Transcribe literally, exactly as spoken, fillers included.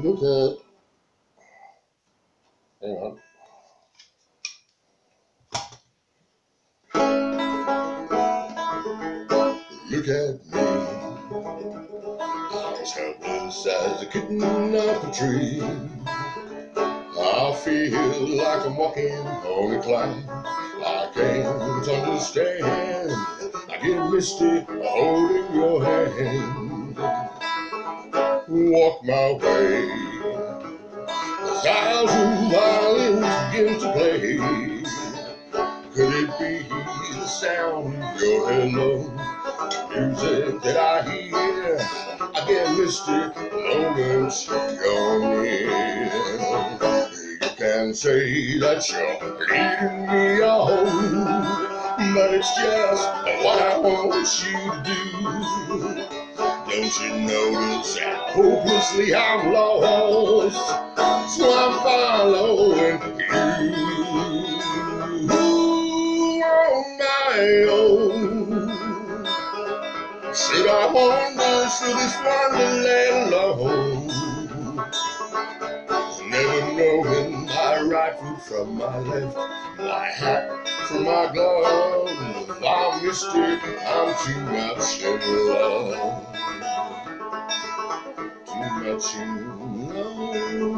Look at, hang on. Look at me, I'm as helpless as a kitten up a tree. I feel like I'm walking on a cloud. I can't understand. I get misty holding your hand. Walk my way, a thousand violins begin to play. Could it be the sound of your hello? Music that I hear, I get misty moments come near. You can say that you're leading me on, but it's just what I want you to do. Don't you notice how hopelessly I'm lost? So I'm following you on my own. Should I wander through this wonderland alone, never knowing my right foot from my left, my hat from my glove? I'm Misty, I'm too much in love, too much in love.